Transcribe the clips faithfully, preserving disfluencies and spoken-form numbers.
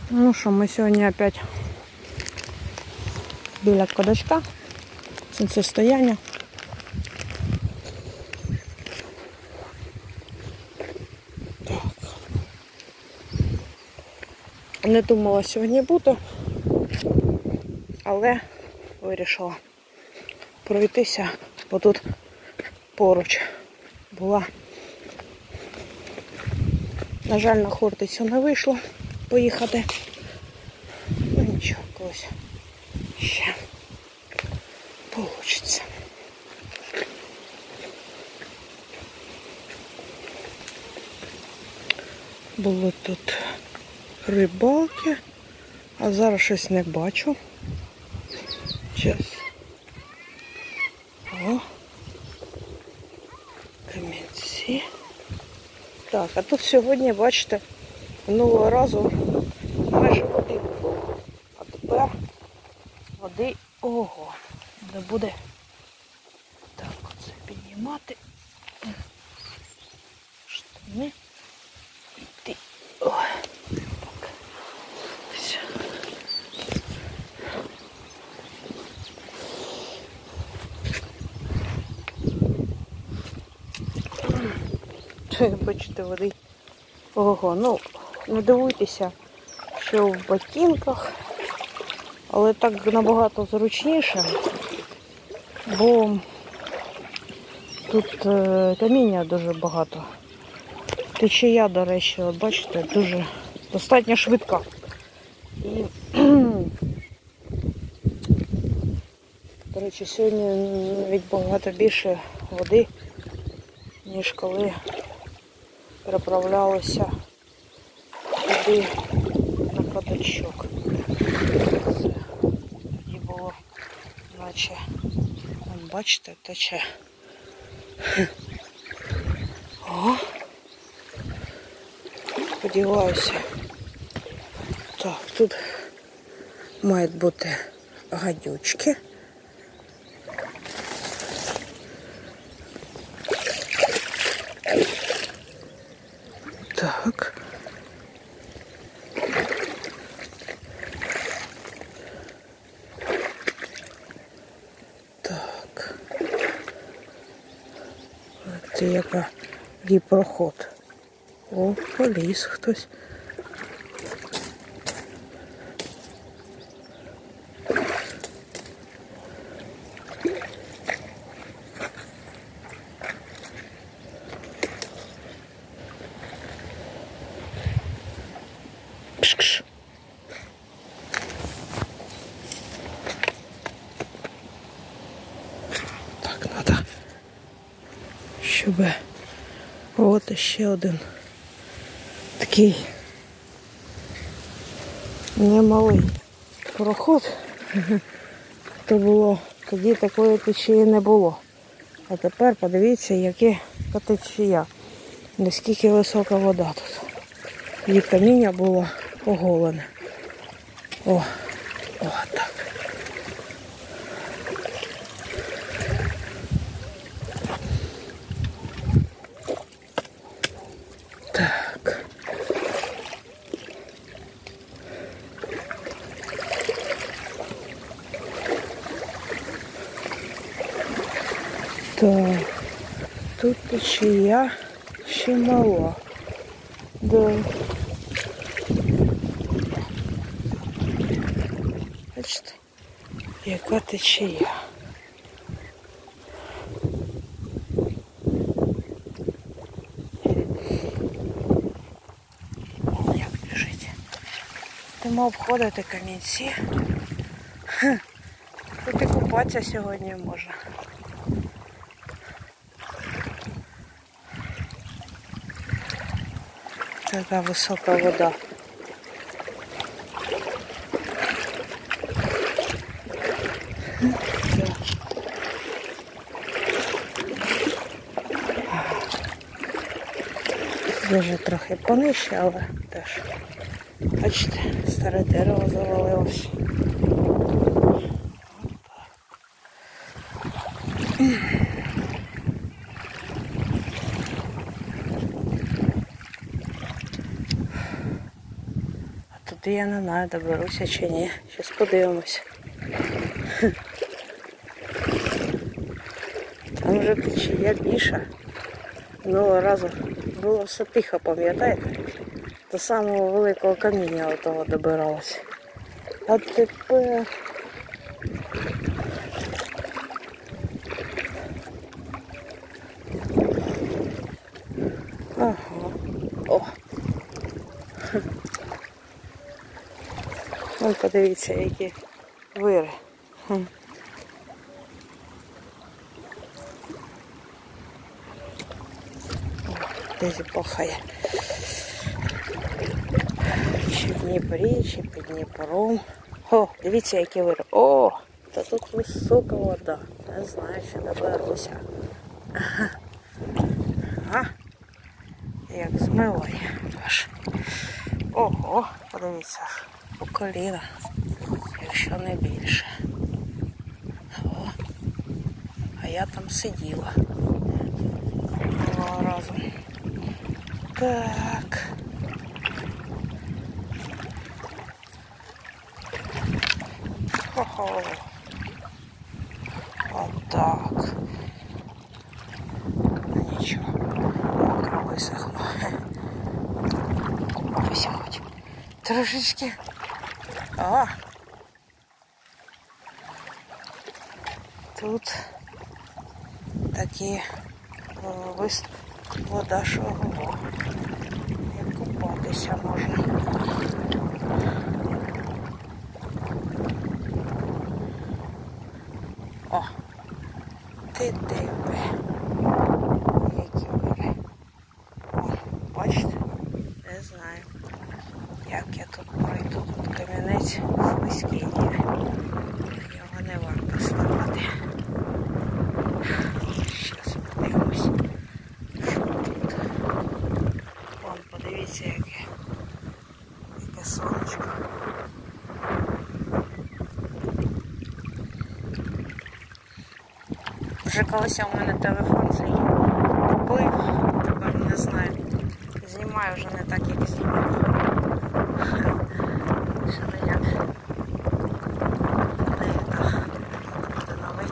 Ну що, ми сьогодні опять біля кодачка. Сонцестояння. Так. Не думала сьогодні бути, але вирішила пройтися, бо тут поруч була. На жаль, на Хортицю не вийшло поїхати. Ну нічого, колись ще получиться. Були тут рибалки, а зараз щось не бачу. Зараз. О, камінці. Так, а тут сьогодні, бачите, минулого разу майже води було. А тепер води, ого, не буде. Так, оце піднімати. Штани. Йти. Ой. Так. Все. Бачите, води. Ого, ну, не дивуйтеся, що в ботинках, але так набагато зручніше, бо тут е, каміння дуже багато. Течія, до речі, от бачите, дуже достатньо швидка. І, до речі, сьогодні навіть багато більше води, ніж коли переправлялися туди на кодачок. Це тоді було, наче, вон, бачите, тече. О! Сподіваюся. Так, тут мають бути гадючки. Так. Так. Ось яка є проход. О, поліз хтось. Пш-пш. Так, треба, щоб от ще один такий немалий проход. То було, тоді такої течії не було. А тепер подивіться, яка течія. Наскільки висока вода тут. І каміння було оголене. О, о, так. Так. Так. Тут течія ще мала. Да. Бачите, яка течія. Як біжить. Будемо обходити камінці. Тут і купатися сьогодні можна. Така висока вода. Дуже трохи понижче, але теж. Бачите, старе дерево завалилось. туди я не знаю, доберуся чи ні. Щас подивимось. Там вже течія більше. Минулого разу було все тихо, пам'ятаєте? До самого великого каміння отого добиралось. А тепер... Ага. О! Вон подивіться, які вири. Десь пахає. Чи в Дніпрі, чи під Дніпром. О, дивіться, які вири. О, та тут висока вода. Не знаю, чи доберуся. Ага. Ага. Як змиває аж. Ого, подивіться, по коліна, якщо не більше. О, а я там сиділа минулого разу. Так. Хо-хо. Отак. Нічого. Мокро висохло. Купаюся хоч. Трошечки. А. Тут такі виступ вода, що ого. Як купатися можна. О, ти диви. Які вири. О, бачите? Не знаю, як я тут пройду. Тут камінець слизький. Його не варто ставати. Зараз подивимось, що тут. Вон, подивіться, яке, яке сонечко. Вже колись у мене телефон цей поплив, тепер не знаю. Знімаю вже не так, як знімаю. Ще не як. Не так. Буде новий.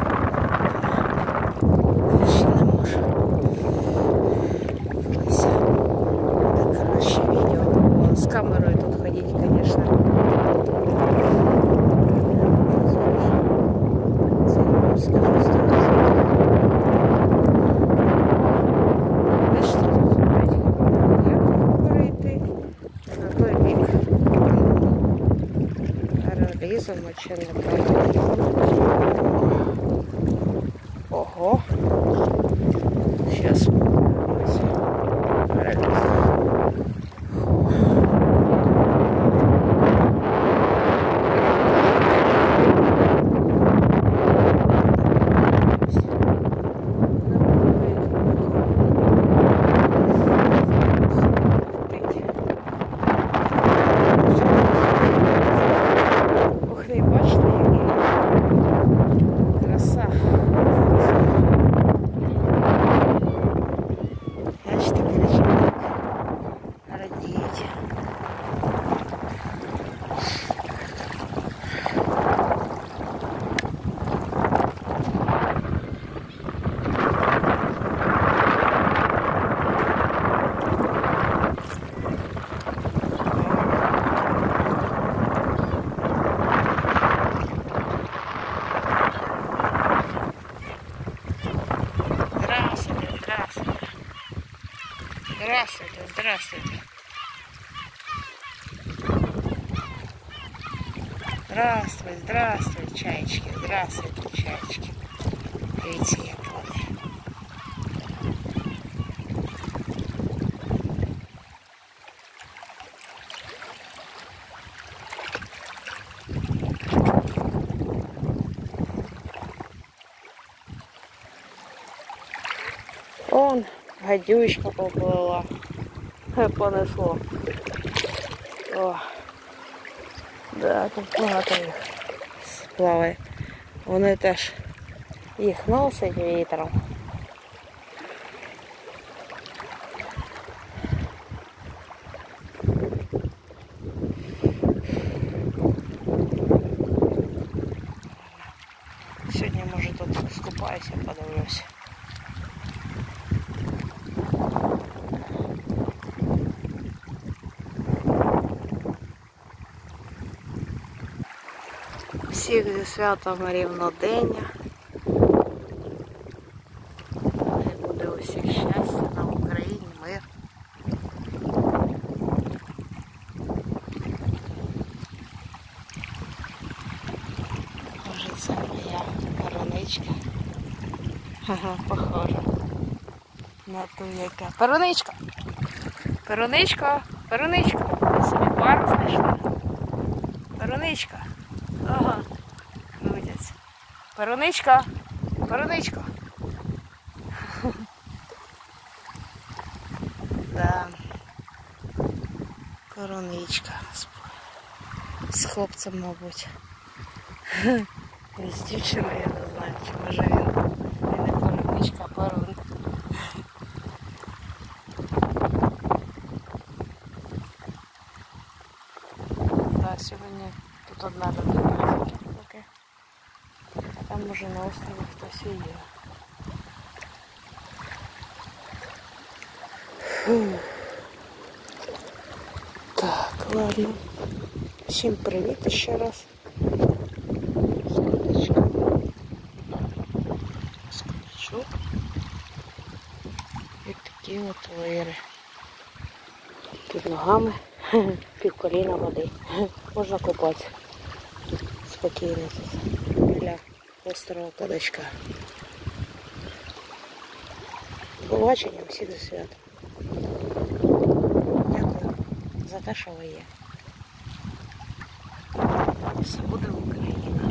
Я ще не можу. Колись буде краще відео. З камерою тут ходити, звісно. Це я вам скажу зараз. Замочили ого. Сейчас подивимося. Здравствуйте, здравствуйте. Здравствуй, здравствуй, чаечки, здравствуйте, чаечки. Видите, як вони. Он гадючка поплила. Понесло. О, да, тут багато їх плаває. Вони теж їх носять вітром. тут скупаюся, подивлюся. Всіх зі святом рівнодення. Хай буде усіх щастя, на Україні мир. Може це моя Паруничка. Ага, похожа на ту, яка. Паруничка! Паруничка! Паруничка! Я собі пару знайшла. Паруничка! Ага, крутяться. Паруничка! Паруничка! Да. Паруничка. З хлопцем, мабуть. З дівчиною, я не знаю, чи може він. Він не Паруничка, а Парун. Так, сьогодні тут одна людина. Окей. Там може на острові хтось і є. Фу. Так, ладно. Всім привіт ще раз. Скотичок. Скотичок. І такі от вири. Під ногами, під коліна води. Можна купатися. Спокійно тут. Біля острова Кадачка. Побачення, всі до свята. Дякую за те, що ви є. Все буде Україна.